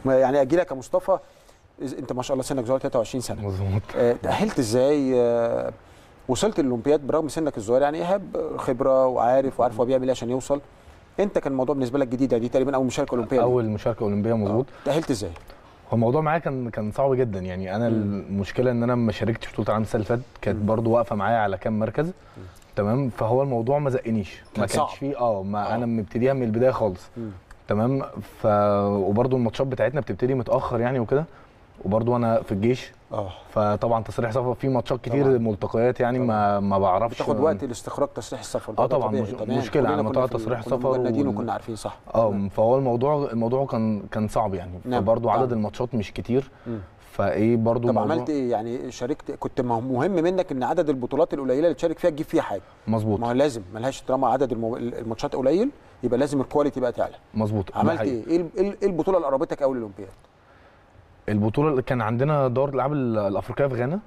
يعني اجي لك يا مصطفى، انت ما شاء الله سنك صغير 23 سنه. مظبوط. تاهلت ازاي؟ وصلت للاولمبياد برغم سنك الصغير، يعني ايهاب خبره وعارف هو بيعمل ايه عشان يوصل. انت كان الموضوع بالنسبه لك جديد، دي تقريبا اول مشاركه اولمبيه. اول مشاركه اولمبيه مظبوط. تاهلت ازاي؟ هو الموضوع معايا كان صعب جدا، يعني انا المشكله ان انا ما شاركتش بطوله العالم السنه اللي فاتت، كانت برضو واقفه معايا على كام مركز. تمام. فهو الموضوع ما زقنيش، ما كانش فيه انا مبتديها من البدايه خالص. تمام. وبرضو الماتشات بتاعتنا بتبتدي متاخر يعني وكده، وبرضو انا في الجيش. فطبعا تصريح سفر في ماتشات كتير طبعا. ملتقيات يعني ما بعرفش، بتاخد وقت لاستخراج تصريح السفر ده. طبعا مشكله على موضوع تصريح السفر، كنا مجندين وكنا عارفين صح. فهو الموضوع كان صعب يعني. فبرضو عدد الماتشات مش كتير. فايه برضو طب عملت ايه يعني؟ شاركت، كنت مهم منك ان عدد البطولات القليله اللي تشارك فيها تجيب فيها حاجه. مظبوط. ما هو لازم، ملهاش طالما عدد الماتشات قليل يبقى لازم الكواليتي بقى تعلى. مظبوط. عملت ايه البطوله اللي قربتك قوي للاولمبياد؟ البطوله اللي كان عندنا دورة الالعاب الافريقيه في غانا.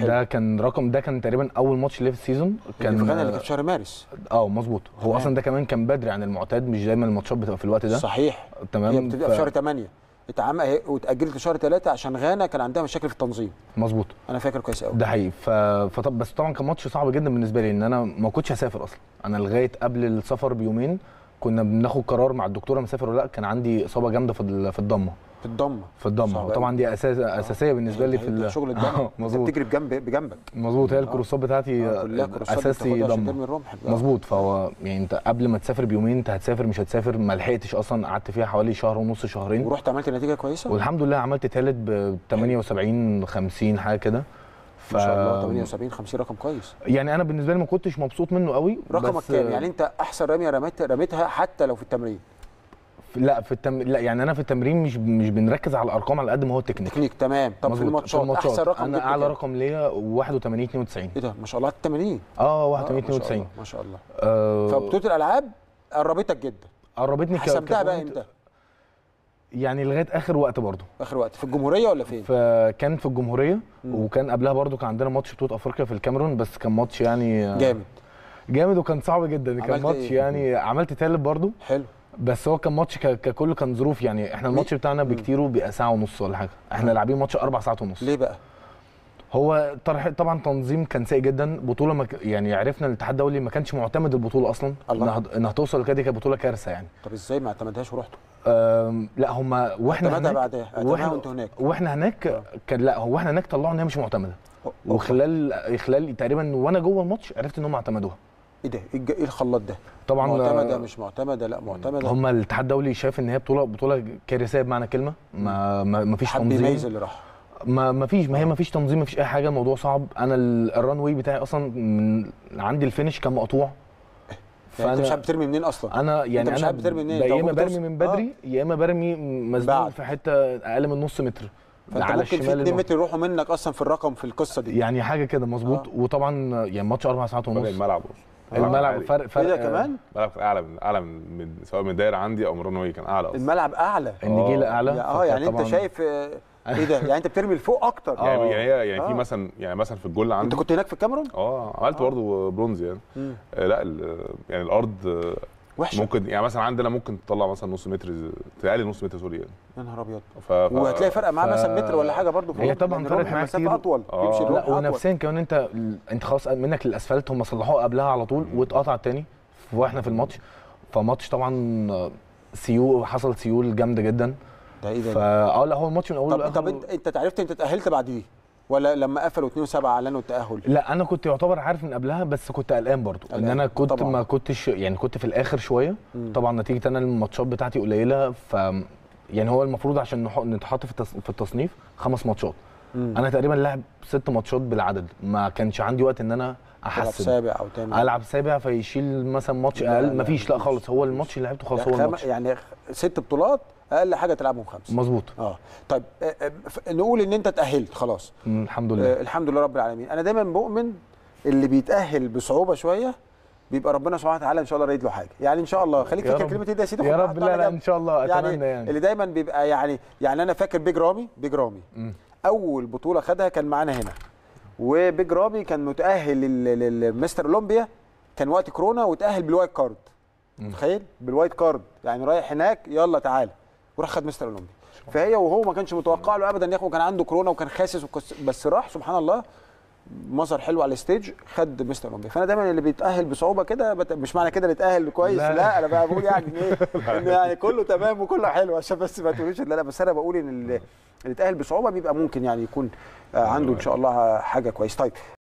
ده كان تقريبا اول ماتش ليه في السيزون. كان في غانا اللي كان في شهر مارس. مظبوط. هو اصلا ده كمان كان بدري عن المعتاد، مش دايما الماتشات بتبقى في الوقت ده. صحيح. تمام. هي بتبقى في شهر 8 واتاجلت لشهر 3 عشان غانا كان عندها مشاكل في التنظيم. مظبوط. انا فاكر كويس قوي. ده حقيقي. بس طبعا كان ماتش صعب جدا بالنسبه لي، ان انا ما كنتش هسافر اصلا. انا لغايه قبل السفر بيومين كنا بناخد قرار مع الدكتوره مسافر ولا لا، كان عندي اصابه جامده في الضمه. في الضمه وطبعا دي اساسيه بالنسبه لي في الشغل الضمه. مظبوط. بتجري بجنبك. مظبوط. هي الكروسات بتاعتي اساسي ضمه. مظبوط. فهو يعني انت قبل ما تسافر بيومين انت هتسافر مش هتسافر، ما لحقتش اصلا، قعدت فيها حوالي شهر ونص شهرين. ورحت عملت نتيجه كويسه والحمد لله، عملت ثالث ب 78 50 حاجه كده. ما شاء الله. 78 50 رقم كويس. يعني انا بالنسبه لي ما كنتش مبسوط منه قوي. رقمك كام؟ يعني انت احسن رميه رميتها حتى لو في التمرين؟ لا يعني انا في التمرين مش بنركز على الارقام على قد ما هو التكنيك. تمام. طب في الماتشات احسن رقم انا اعلى رقم ليا 81 92. ايه ده؟ ما شاء الله. 80. 81 92 ما شاء الله. فبطوله الالعاب قربتك جدا. قربتني. حسبتها بقى امتى؟ يعني لغايه اخر وقت برضو. اخر وقت في الجمهوريه ولا فين؟ كان في الجمهوريه. وكان قبلها برضو كان عندنا ماتش بطوله افريقيا في الكاميرون، بس كان ماتش يعني جامد وكان صعب جدا. كان ماتش يعني عملت ثالث برضو. حلو. بس هو كان ماتش ككله كان ظروف يعني. احنا الماتش بتاعنا بكتيره بيبقى ساعه ونص ولا حاجه، احنا لاعبين ماتش 4 ساعات ونص. ليه بقى؟ هو طبعا تنظيم كان سيء جدا. بطوله يعني عرفنا الاتحاد الدولي ما كانش معتمد البطوله اصلا. انها توصل لكده، كانت بطوله كارثه يعني. طب ازاي ما اعتمدهاش ورحتوا؟ لا هم واحنا هناك واحنا هناك كان هو احنا هناك طلعوا ان هي مش معتمده. وخلال تقريبا وانا جوه الماتش عرفت ان هم اعتمدوها. ايه ده؟ ايه الخلاط ده؟ طبعا معتمده مش معتمده؟ لا معتمده. هم الاتحاد الدولي شايف ان هي بطوله كارثيه بمعنى كلمه. ما فيش تنظيم. حد يميز اللي راح. ما فيش تنظيم، ما فيش اي حاجه. الموضوع صعب. انا الران واي بتاعي اصلا من عندي الفينش كان مقطوع. يعني انت مش عارف بترمي منين اصلا؟ انا يعني انت مش عارف بترمي منين. يا اما برمي من بدري يا اما برمي مزنوق في حته اقل من نص متر. على الشمال في 2 متر يروحوا منك اصلا في الرقم في القصه دي. يعني حاجه كده مظبوط. وطبعا يعني ماتش 4 ساعات ونص. الملعب فرق ايه ده كمان؟ الملعب اعلى من سواء من الدايره عندي او من ران واي كان اعلى اصلا. الملعب اعلى. النجيله اعلى. يعني انت شايف ايه ده؟ يعني انت بترمي لفوق اكتر. يعني في مثلا في الجول عندي. انت كنت هناك في الكاميرون؟ عملت برضه برونز يعني. لا يعني الارض وحشه. ممكن يعني مثلا عندنا ممكن تطلع مثلا نص متر، تقلل نص متر سوري يعني. يا نهار ابيض. وهتلاقي فرق معاه مثلا متر ولا حاجه برضه. هي طبعا فرق معاه كتير. اطول. لا ونفسيا كمان انت خلاص منك للاسفلت. هم صلحوه قبلها على طول واتقطع تاني واحنا في الماتش. فماتش طبعا حصل سيول جامده جدا. ده ايه ده؟ لا هو الماتش من اوله لاخره. طب انت عرفت انت اتاهلت بعد دي ولا لما قفلوا 2-7 اعلنوا التاهل؟ لا انا كنت يعتبر عارف من قبلها، بس كنت قلقان برضو ان انا كنت طبعًا. ما كنتش يعني كنت في الاخر شويه. طبعا نتيجه انا الماتشات بتاعتي قليله. يعني هو المفروض عشان نتحط في التصنيف 5 ماتشات. انا تقريبا لاعب 6 ماتشات بالعدد. ما كانش عندي وقت ان انا احسن سابع او تاني العب سابع فيشيل مثلا ماتش اقل. مفيش. لا خالص. هو الماتش اللي لعبته خلاص. هو الماتش يعني 6 بطولات اقل حاجه تلعبهم 5. مظبوط. طيب نقول ان انت اتاهلت خلاص. الحمد لله. الحمد لله رب العالمين. انا دايما مؤمن اللي بيتاهل بصعوبه شويه بيبقى ربنا سبحانه وتعالى ان شاء الله رايد له حاجه. يعني ان شاء الله خليك فاكر كلمه ايه ده يا سيدي. يا رب. لا ان شاء الله اتمنى يعني اللي دايما بيبقى يعني انا فاكر بيج رامي اول بطوله خدها كان معانا هنا. وبيج رامي كان متاهل للمستر اولمبيا، كان وقت كورونا وتاهل بالوايت كارد. متخيل؟ بالوايت كارد يعني رايح هناك يلا تعالى وراح خد مستر اولمبيا. فهي وهو ما كانش متوقع له ابدا ياخد، كان عنده كورونا وكان خاسس بس راح سبحان الله مظهر حلو على الستيج، خد مستر اولمبيا. فانا دايما اللي بيتاهل بصعوبه كده مش معنى كده اللي اتاهل كويس، لا انا بقى بقول يعني ايه ان يعني كله تمام وكله حلو، عشان بس ما تقوليش لا بس انا بقول ان اللي اتاهل بصعوبه بيبقى ممكن يعني يكون عنده ان شاء الله حاجه كويس. طيب